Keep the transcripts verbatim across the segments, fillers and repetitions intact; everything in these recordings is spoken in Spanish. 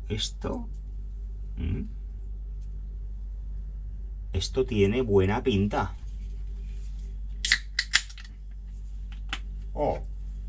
Esto... ¿Mm? Esto tiene buena pinta. Oh.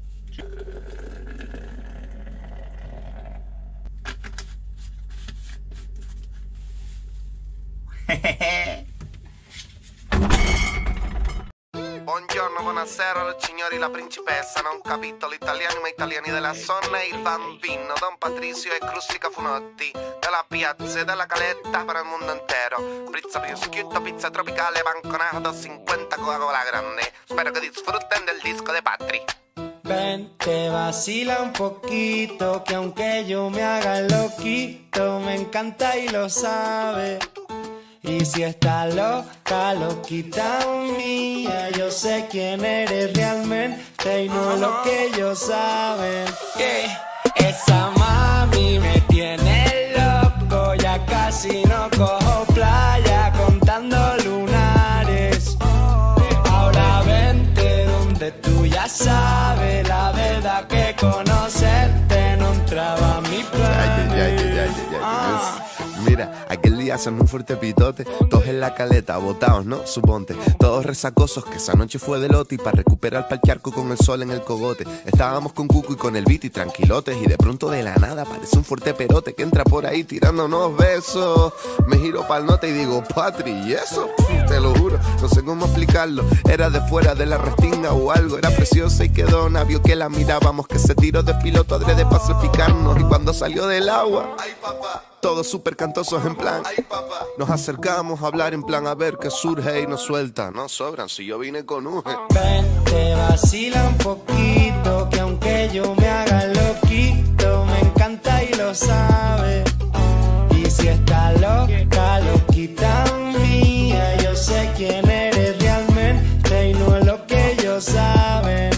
Buongiorno, buonasera, signori, la principessa. Non capito l'italiano, ma italiani della zona e il bambino Don Patrizio e Crustica Funotti. Della piazza e della caletta per il mondo intero. Pizza prosciutto, pizza tropicale, banconato cincuenta Coca-Cola grande. Spero que disfruten del disco de Patri. Ven, te vacila un poquito, que aunque yo me haga loquito, me encanta y lo sabe. Y si está loca, loquita mía, yo sé quién eres realmente y no lo que ellos saben. Yeah. Esa mami me tiene loco, ya casi no cojo playa contando lunares. Ahora vente donde tú ya sabes, la verdad que conocerte no entraba a mi plan. Ay, ay, ay, ay, ay, ay, ay. Mira, aquel día hacen un fuerte pitote, todos en la caleta, botados, ¿no? Suponte, todos resacosos, que esa noche fue de lote y para recuperar pa'l charco con el sol en el cogote. Estábamos con Cuco y con el Viti tranquilotes y de pronto de la nada aparece un fuerte perote que entra por ahí tirándonos besos. Me giro pa'l nota y digo, Patri, ¿y eso? Te lo juro, no sé cómo explicarlo. Era de fuera de la restinga o algo, era preciosa y quedó navio que la mirábamos, que se tiró de piloto adrede para salpicarnos y cuando salió del agua, ay papá, todos súper cantosos en plan, ay papá, nos acercamos a hablar en plan a ver qué surge y nos suelta. No sobran si yo vine con un... Ven, te vacila un poquito, que aunque yo me haga loquito, me encanta y lo sabe. Y si está loca, loquita mía, yo sé quién eres realmente y no es lo que ellos saben.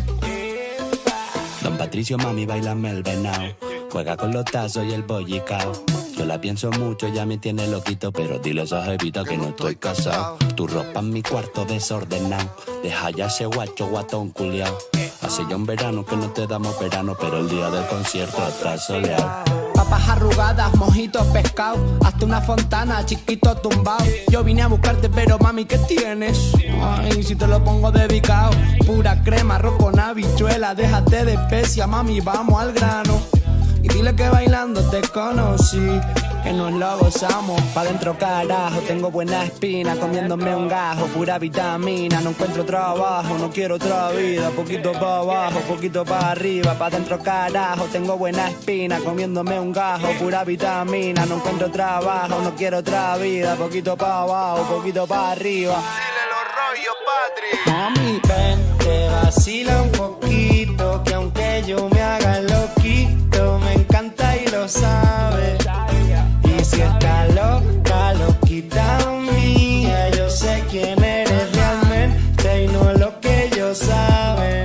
Don Patricio, mami, bailame el venao. Juega con los tazos y el bollicao. Yo la pienso mucho, ya me tiene loquito, pero dile a esa jevita que no estoy casado. Tu ropa en mi cuarto desordenado. Deja ya ese guacho guatón culiao. Hace ya un verano que no te damos verano, pero el día del concierto atrás soleado. Papas arrugadas, mojitos, pescado, hasta una fontana, chiquito tumbado. Yo vine a buscarte, pero mami, ¿qué tienes? Ay, si te lo pongo dedicado. Pura crema, arroz con habichuela, déjate de especia, mami, vamos al grano. Y dile que bailando te conocí, que nos lo gozamos. Pa' dentro carajo, tengo buena espina, comiéndome un gajo, pura vitamina. No encuentro trabajo, no quiero otra vida, poquito pa' abajo, poquito pa' arriba. Pa' dentro carajo, tengo buena espina, comiéndome un gajo, pura vitamina. No encuentro trabajo, no quiero otra vida, poquito pa' abajo, poquito pa' arriba. Dile los rollos, Patri. Mami, ven, te vacila un poquito, que aunque yo me haga loquito, me encanta y lo sabe. Y si está loca, loquita mía, yo sé quién eres realmente y no es lo que ellos saben.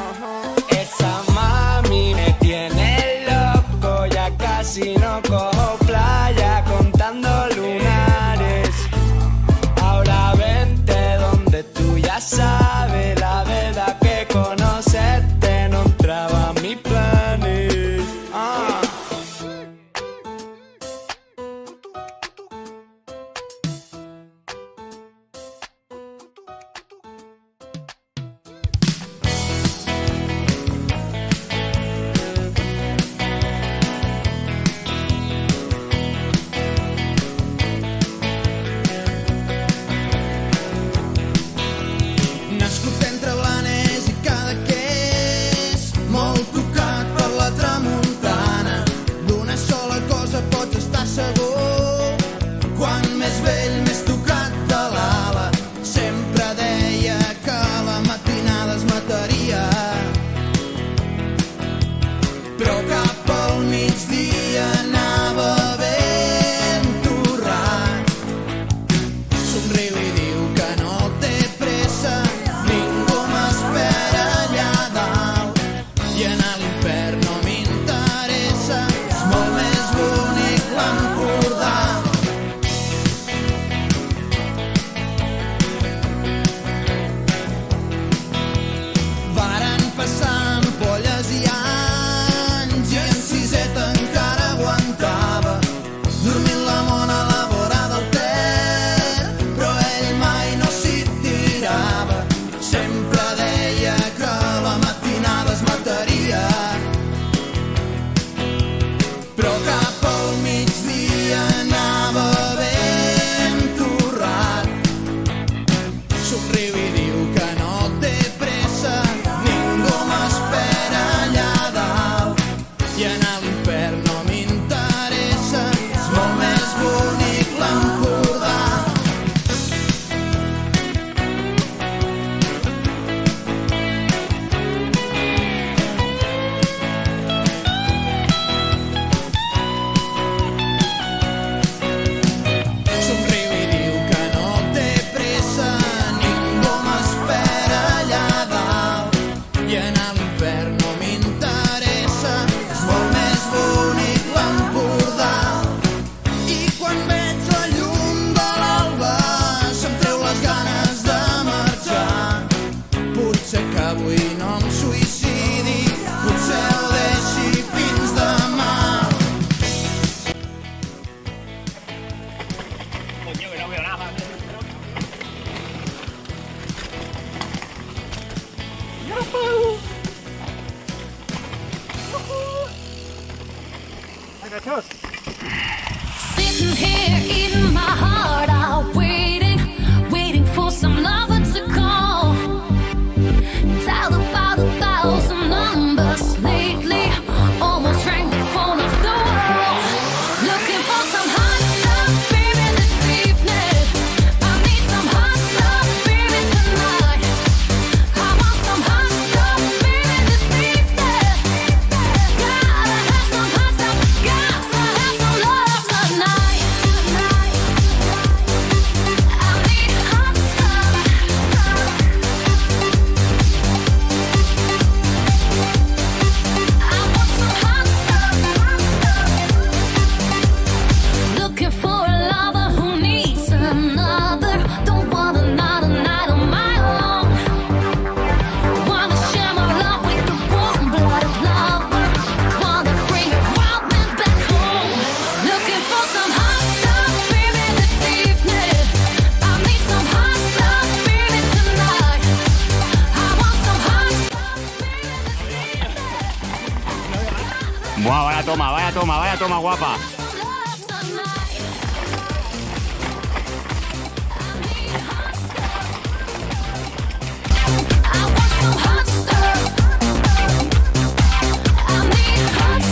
Esa mami me tiene loco, ya casi no cojo playa contando lunares. Ahora vente donde tú ya sabes, la verdad que conocerte no entraba a mis planes. Ah. Nascut entre Blanes i Cadaqués, molt tocat per la tramuntana. D'una sola cosa pots estar segur, quan més vell més tocat de l'ala. Sempre deia que la matinada es mataria, però cap al migdia anava ben torrat. Somriu i diu que no té pressa, ningú m'espera allà dalt, i anar a l'infern no m'interessa, és molt més bonic l'Empordà. no veo nada. Sitting here eating my heart out, waiting, waiting for some lover to call. Dialed about a thousand numbers lately, almost rang the phone off the wall. Looking for some hot stuff, baby, this evening. I need some hot stuff, baby, tonight. I want some hot stuff, baby, this evening. Gotta have some hot stuff, gotta have some love tonight. I need hot stuff. I want some hot stuff. Looking for a lover who needs another. Don't want another night on my own. Wanna share my love with the warm-blooded lover. Wanna bring a wild man back home. Looking for some hot stuff, baby, this evening. I need some hot stuff, baby, tonight. I want some hot stuff, baby, this evening. Buah, vaya toma, vaya toma, vaya toma, guapa. Love tonight. I need hot stuff. I want some hot stuff. I need hot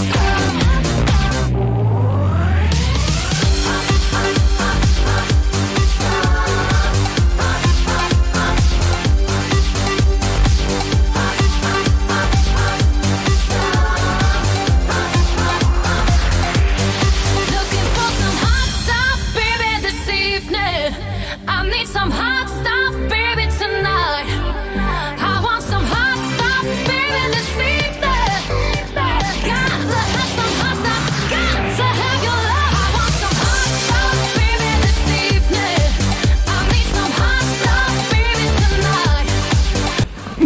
Looking for some hot stuff, baby, this evening. I need some hot stuff, baby, tonight. I want some hot stuff, baby, this evening. Gotta have some hot stuff, gotta have your love. I want some hot stuff, baby, this evening. I need some hot stuff, baby, tonight.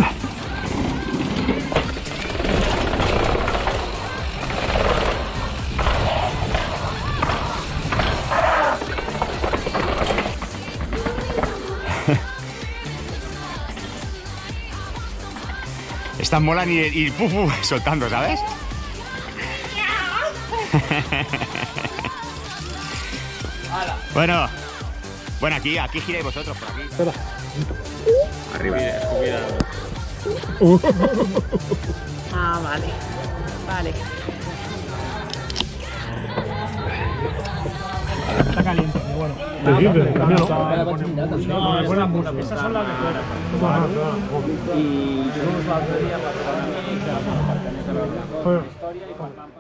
Estas molan y, y puf, puf, soltando, ¿sabes? Bueno, bueno, aquí, aquí giráis vosotros, por aquí. Arriba. Ah, vale. Vale. Está caliente, muy bueno. ¿Te sirve? Cámbialo. No, es buena música. Esas son las de fuera. Y yo uso la batería para tocar a mí, que la parte de la historia y